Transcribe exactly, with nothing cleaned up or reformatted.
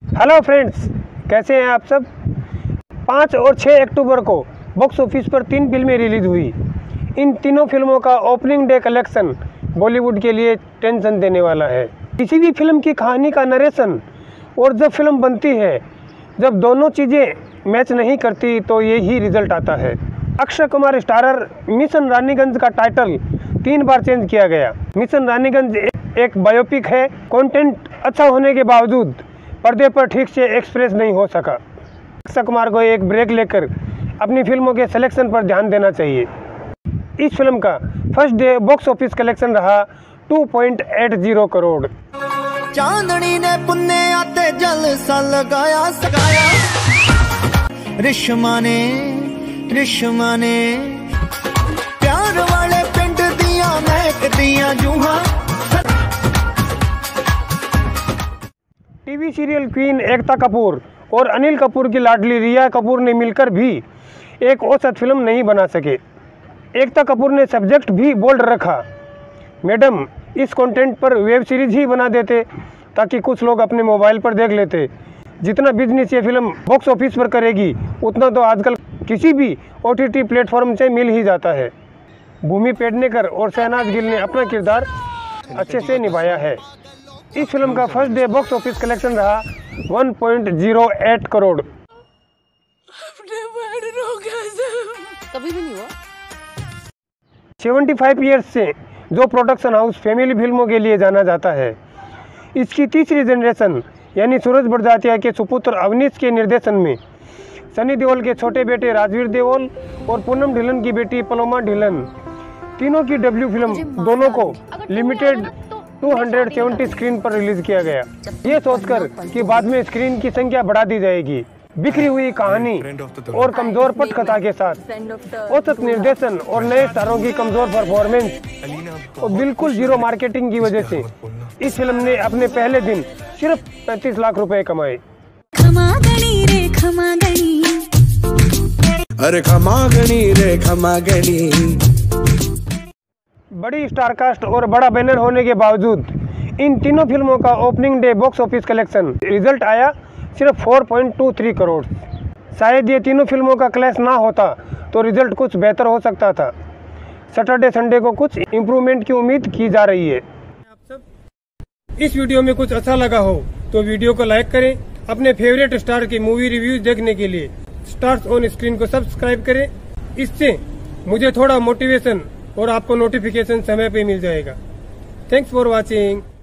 Hello friends, कैसे हैं आप सब। पाँच और छः अक्टूबर को बॉक्स ऑफिस पर तीन फिल्में रिलीज हुई। इन तीनों फिल्मों का ओपनिंग डे कलेक्शन बॉलीवुड के लिए टेंशन देने वाला है। किसी भी फिल्म की कहानी का नरेशन और जब फिल्म बनती है, जब दोनों चीज़ें मैच नहीं करती तो यही रिजल्ट आता है। अक्षय कुमार स्टारर मिशन रानीगंज का टाइटल तीन बार चेंज किया गया। मिशन रानीगंज एक बायोपिक है। कंटेंट अच्छा होने के बावजूद पर्दे पर ठीक से एक्सप्रेस नहीं हो सका। अक्षय कुमार को एक ब्रेक लेकर अपनी फिल्मों के सिलेक्शन पर ध्यान देना चाहिए। इस फिल्म का first day box office collection रहा दो पॉइंट आठ शून्य करोड़। चांदनी ने पुन्ने आते जलसा लगाया सगाया, रिश्मा ने रिश्मा ने प्यार वाले पिंड दिया महक दिया जूहा। TV serial queen Ekta Kapoor और अनिल कपूर की लाडली रिया कपूर ने मिलकर भी एक औसत फिल्म नहीं बना सके। एकता कपूर ने सब्जेक्ट भी बोल्ड रखा। मैडम, इस कंटेंट पर वेब सीरीज ही बना देते ताकि कुछ लोग अपने मोबाइल पर देख लेते। जितना बिजनेस ये फिल्म बॉक्स ऑफिस पर करेगी उतना तो आजकल किसी भी ओटीटी प्लेटफॉर्म से मिल ही जाता है। भूमि पेडनेकर और शहनाज गिल ने अपना किरदार अच्छे से निभाया है। इस फिल्म का first day box office collection रहा एक पॉइंट शून्य आठ करोड़। कभी भी नहीं हुआ। पचहत्तर इयर्स से जो प्रोडक्शन हाउस फैमिली फिल्मों के लिए जाना जाता है, इसकी तीसरी जनरेशन यानी सूरज बड़जात्या के सुपुत्र अवनीश के निर्देशन में सनी देओल के छोटे बेटे राजवीर देओल और पूनम ढिल्लन की बेटी पलोमा ढिल्लन तीनों की डेब्यू फिल्म दोनों को लिमिटेड दो सौ सत्तर स्क्रीन पर रिलीज किया गया। ये सोचकर कि बाद में स्क्रीन की संख्या बढ़ा दी जाएगी। बिखरी हुई कहानी और कमजोर पटकथा के साथ औसत निर्देशन और नए स्टारों की कमजोर परफॉर्मेंस और बिल्कुल जीरो मार्केटिंग की वजह से इस फिल्म ने अपने पहले दिन सिर्फ पैंतीस लाख रुपए कमाए। खमा गणी रे खमा गणी, अरे खमा गणी रे खमा गणी। बड़ी स्टारकास्ट और बड़ा बैनर होने के बावजूद इन तीनों फिल्मों का opening day box office collection result आया सिर्फ चार पॉइंट दो तीन करोड़। शायद ये तीनों फिल्मों का क्लैश ना होता तो रिजल्ट कुछ बेहतर हो सकता था। सैटरडे संडे को कुछ इम्प्रूवमेंट की उम्मीद की जा रही है। आप सब इस वीडियो में कुछ अच्छा लगा हो तो वीडियो को लाइक करें। अपने फेवरेट स्टार की मूवी रिव्यूज देखने के लिए स्टार्स ऑन स्क्रीन को सब्सक्राइब करें। इससे मुझे थोड़ा मोटिवेशन और आपको नोटिफिकेशन समय पे मिल जाएगा। Thanks for watching.